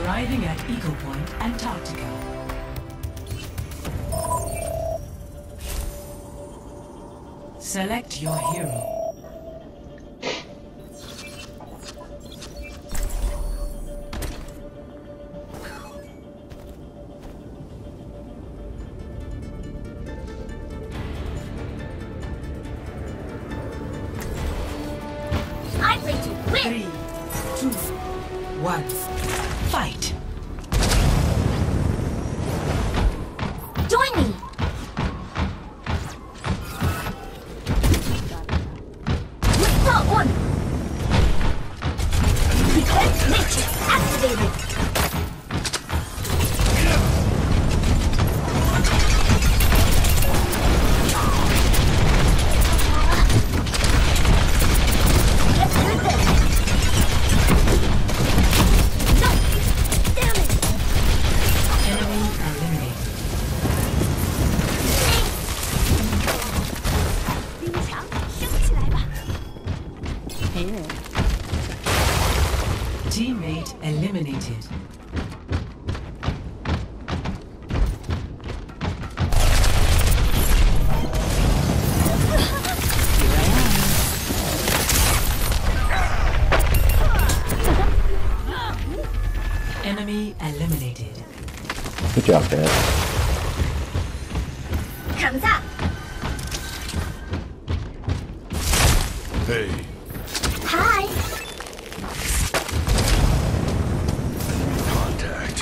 Arriving at Eagle Point, Antarctica. Select your hero. I'm ready to win! 3, 2, 1, fight! Join me! Withdraw on! Defense matrix activated! Get through this! No! Damn it! Enemy eliminated. 冰墙升起来吧！ Teammate eliminated. Enemy eliminated. Good job, man. 砍下！ Hey, 嗨！ contact.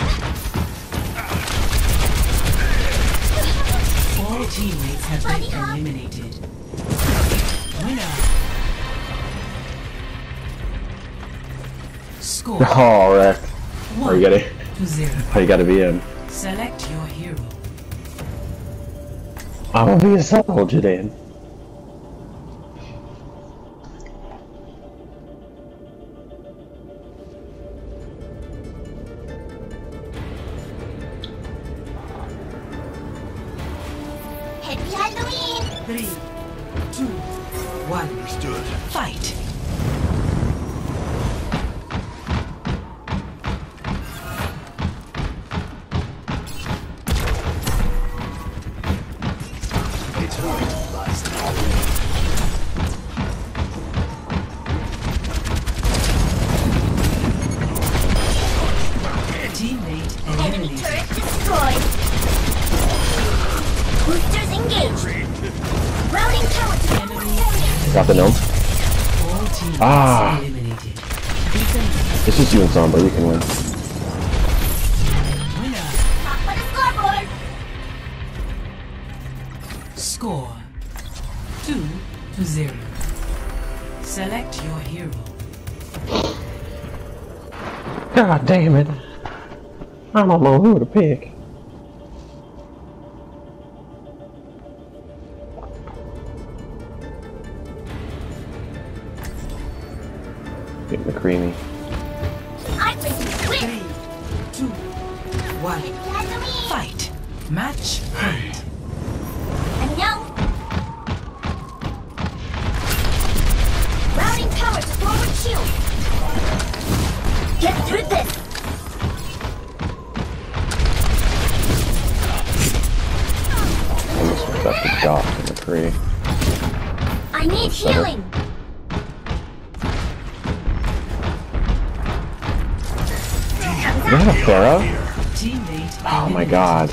All teammates have been eliminated. Winner. Score Oh, wreck. How you gotta, 1-0. how you gotta be in? Select your hero. I'm gonna be a soldier then. Happy Halloween! 3, 2, 1, Understood. fight! Teammate Enemy eliminated. turret destroyed! Boosters engaged! Routing tower to Got the gnome? All teammates Ah. eliminated. It's just you and Sombra, you can win. Winner. Top of the scoreboard! Score 2-0. Select your hero. God damn it. I don't know who to pick. Get McCreamy. I'm ready to win! 3, 2, 1, Happy Halloween! fight! Match point. 안녕! Routing tower to forward shield! Get through this! Almost got the dot in McCree. I need healing! Is that a Pharaoh? Teammate Oh my god.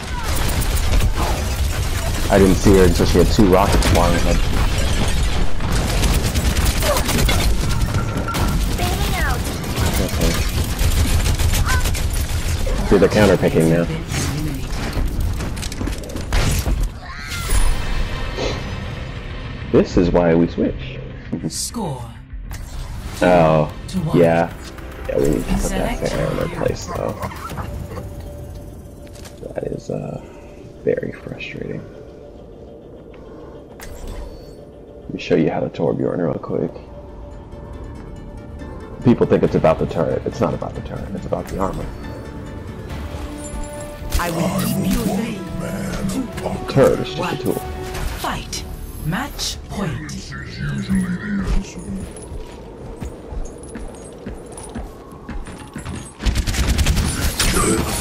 I didn't see her until she had 2 rockets flying ahead. Bailing out! Okay. See, they're counter picking now. eliminated. This is why we switch. Score Oh, 2-1. yeah. Yeah, we need to put that Pharaoh in their place, though. That is, very frustrating. Let me show you how to Torbjorn real quick. People think it's about the turret. It's not about the turret. It's about the armor. I will keep you away. The turret is just a tool. Fight! Match point.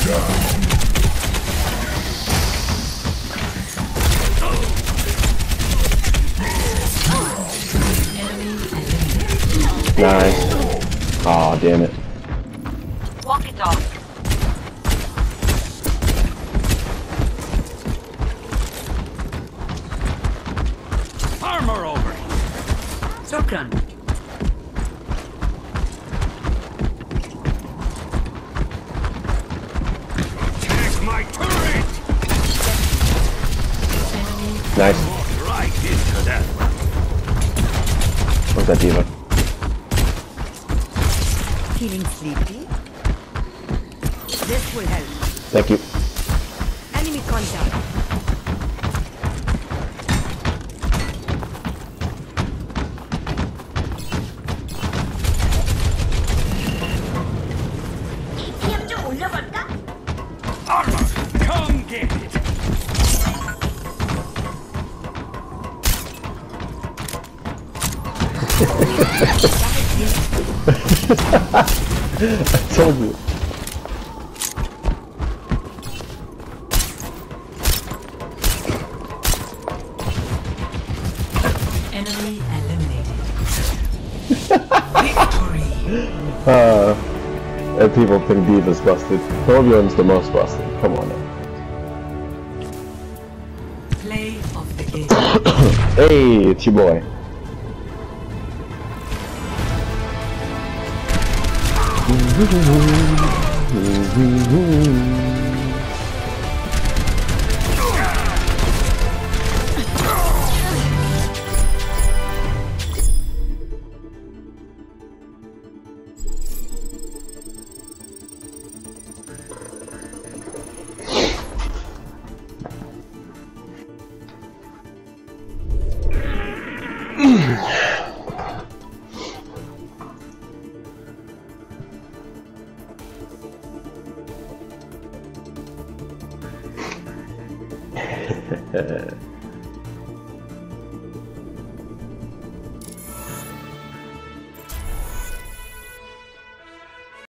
Nice. Aw, damn it. Walk it off. Armor over. Shukran. Take my turret. Nice. Walk right into that. What's that, Diva? Feeling sleepy? This will help. Thank you. Enemy contact. APM 좀 올려볼까? Armor, come get it. I told you. Enemy eliminated. Victory. And people think Diva's busted. Torbjorn's the most busted. Come on now. Play of the game. Hey, it's your boy.